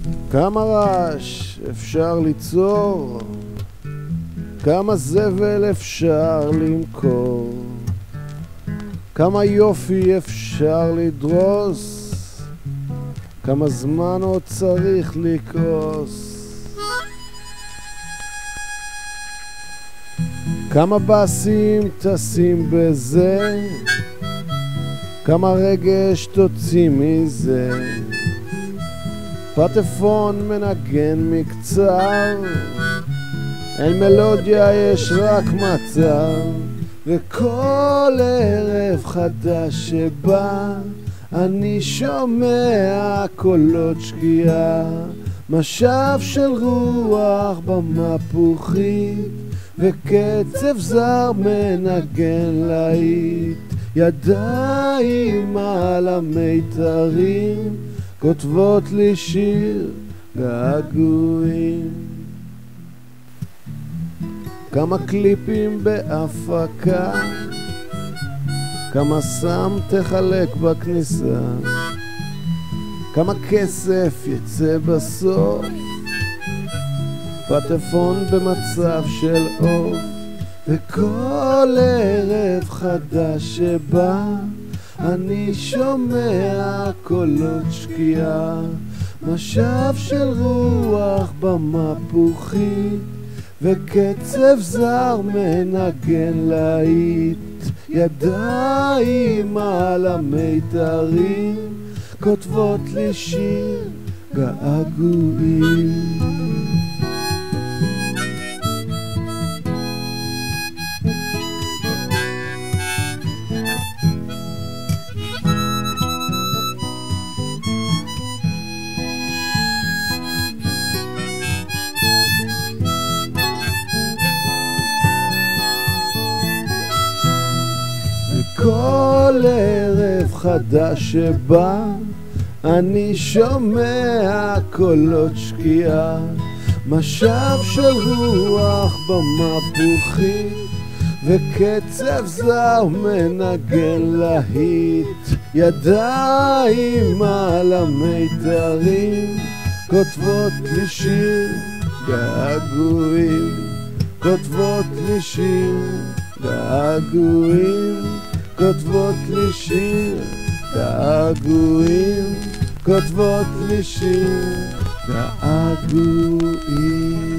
כמה רעש אפשר ליצור, כמה זבל אפשר למכור, כמה יופי אפשר לדרוס, כמה זמן עוד צריך לקרוס, כמה בסים תשים בזה, כמה רגש תוציא מזה. פטפון מנגן מקצר, אין מלודיה יש רק מצב, וכל ערב חדש שבא אני שומע קולות שקיעה, משב של רוח במפוחית וקצב זר מנגן להיט. ידיים על המיתרים כותבות לי שיר געגועים. כמה קליפים בהפקה, כמה סם תחלק בכניסה, כמה כסף יצא בסוף, פטפון במצב של עוף. וכל ערב חדש שבא אני שומע קולות שקיעה, משב של רוח במפוחית וקצב זר מנגן להיט. ידיים על המיתרים כותבות לי שיר געגועים. כל ערב חדש שבא אני שומע קולות שקיעה, משב של רוח במפוחית וקצב זר מנגן להיט. ידיים על המיתרים כותבות לי שיר געגועים, כותבות לי שיר געגועים, כותבות לי שיר געגועים, כותבות לי שיר געגועים.